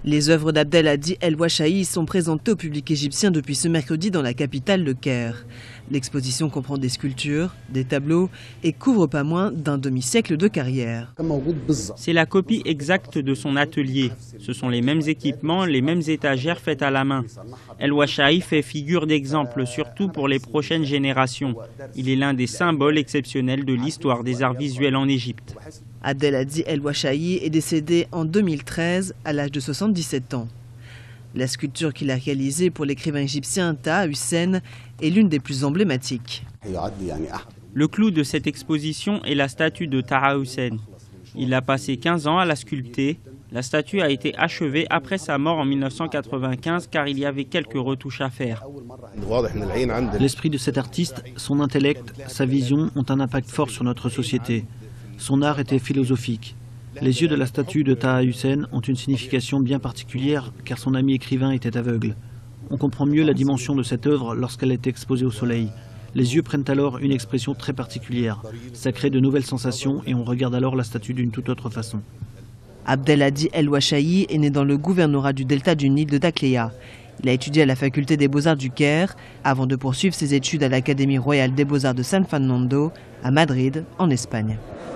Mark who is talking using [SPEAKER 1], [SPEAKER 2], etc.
[SPEAKER 1] Les œuvres d'Abdel Hadi El Ouachahi sont présentées au public égyptien depuis ce mercredi dans la capitale, le Caire. L'exposition comprend des sculptures, des tableaux et couvre pas moins d'un demi-siècle de carrière.
[SPEAKER 2] C'est la copie exacte de son atelier. Ce sont les mêmes équipements, les mêmes étagères faites à la main. El Ouachahi fait figure d'exemple, surtout pour les prochaines générations. Il est l'un des symboles exceptionnels de l'histoire des arts visuels en Égypte.
[SPEAKER 1] Abdel Hadi El Ouachahi est décédé en 2013 à l'âge de 77 ans. La sculpture qu'il a réalisée pour l'écrivain égyptien Taha Hussein est l'une des plus emblématiques.
[SPEAKER 2] Le clou de cette exposition est la statue de Taha Hussein. Il a passé 15 ans à la sculpter. La statue a été achevée après sa mort en 1995 car il y avait quelques retouches à faire.
[SPEAKER 3] L'esprit de cet artiste, son intellect, sa vision ont un impact fort sur notre société. Son art était philosophique. Les yeux de la statue de Taha Hussein ont une signification bien particulière car son ami écrivain était aveugle. On comprend mieux la dimension de cette œuvre lorsqu'elle est exposée au soleil. Les yeux prennent alors une expression très particulière. Ça crée de nouvelles sensations et on regarde alors la statue d'une toute autre façon.
[SPEAKER 1] Abdel Hadi El Ouachahi est né dans le gouvernorat du delta du Nil de Dakhléa. Il a étudié à la faculté des beaux-arts du Caire avant de poursuivre ses études à l'Académie royale des beaux-arts de San Fernando à Madrid, en Espagne.